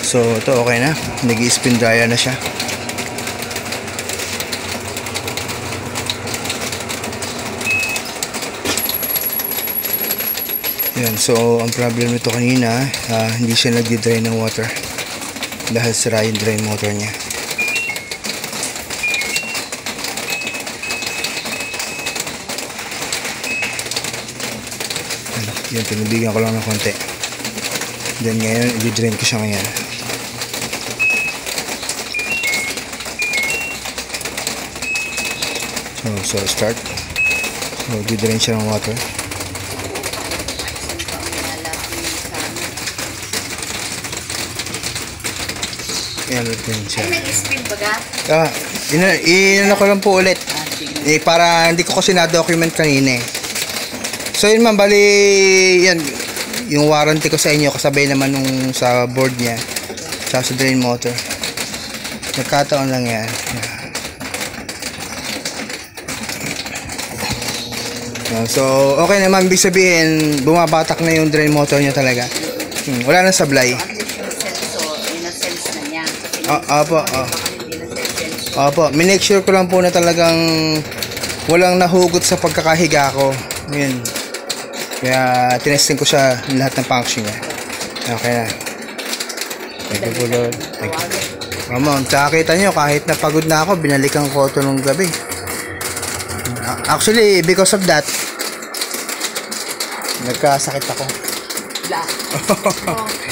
So ito okay na, nag-spin dryer na siya. Yan, so ang problem nito kanina, hindi siya nagdi-drain ng water dahil sira yung drain motor niya. Yan, pinubigan ko lang ng konti. Then ngayon, i-drain ko siya ngayon. So start. So, i-drain siya ng water. Yan, i-drain siya. Ay, nag-spin ba ka? Inano ko lang po ulit. Para hindi ko kasi na-document kanina eh. So yun ma'am, bali yan, yung warranty ko sa inyo kasabay naman nung sa board niya sa drain motor. Nagkataon lang yan. So okay naman, ibig sabihin bumabatak na yung drain motor niya talaga. Wala nang sablay. Opo, minake sure ko lang po na talagang walang nahugot sa pagkakahiga ko. Yun. Kaya tinesting ko siya lahat ng function niya. Okay na. Thank you po Lord. Thank you. Ma'am, tsaka kita nyo, kahit napagod na ako, binalikan ko ito nung gabi. Actually, because of that, nagkasakit ako.